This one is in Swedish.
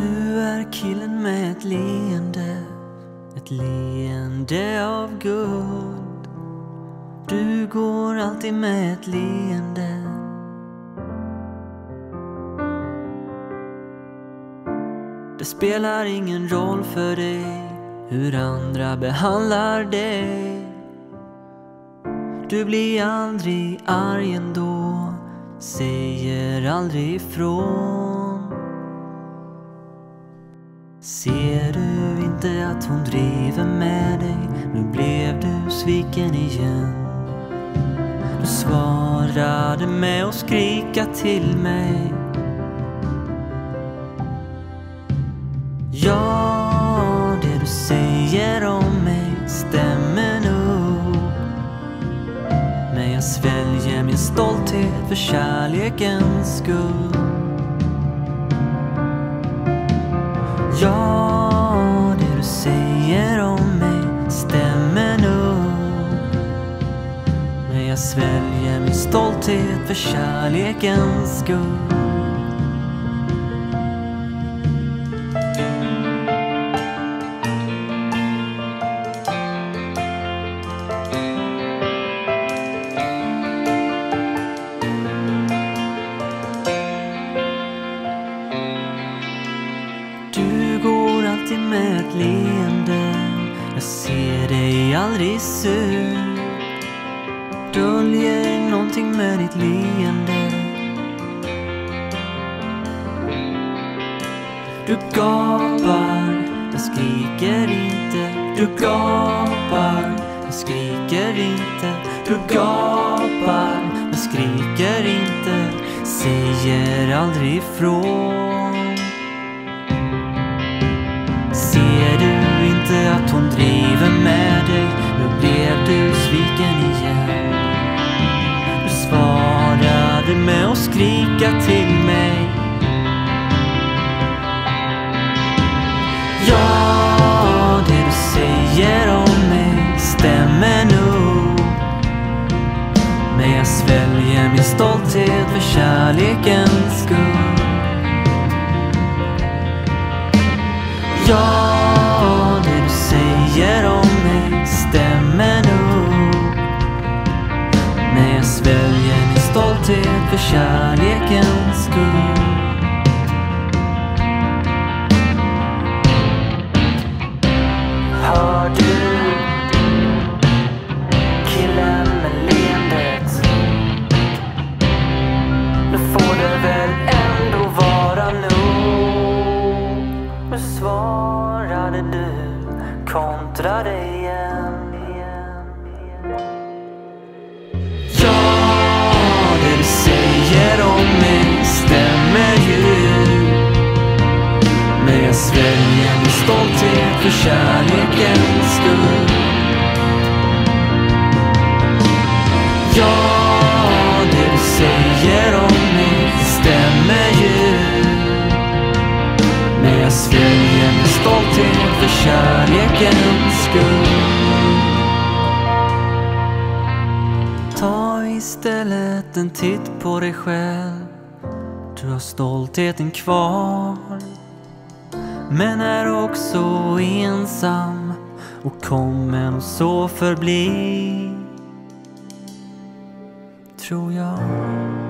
Du är killen med ett leende av guld. Du går alltid med ett leende. Det spelar ingen roll för dig hur andra behandlar dig. Du blir aldrig arg ändå, säger aldrig ifrån. Ser du inte att hon driver med dig? Nu blev du sviken igen. Du svarade med att skrika till mig. Ja, det du säger om mig stämmer nog. Men jag sväljer min stolthet för kärlekens skull. Ja, det du säger om mig stämmer nog. Men jag sväljer min stolthet för kärlekens skull. Du går alltid med ett leende. Jag ser dig aldrig sur. Döljer någonting med ditt leende. Du gapar, jag skriker inte. Du gapar, jag skriker inte. Du gapar, jag skriker inte. Säger aldrig ifrån. Ser du inte att hon driver med dig? Nu blev du sviken igen. Du svarade med att skrika till mig. Ja, det du säger om mig stämmer nog. Men jag sväljer min stolthet för kärlekens skull. Ja, det du säger om mig stämmer nog. Men jag sväljer min stolthet för kärlekens skull. Hör du, killen med leendet? Nu får det väl ändå vara nog. Nu svarade du, kontrade igen. Ja, det du säger om mig stämmer ju. Men jag sväljer min stolthet för kärlekens skull. Ja, det du säger om mig stämmer ju. Men jag sväljer min stolthet för kärlekens skull. Ta istället en titt på dig själv. Du har stoltheten kvar, men är också ensam och kommer nog så förbli, tror jag.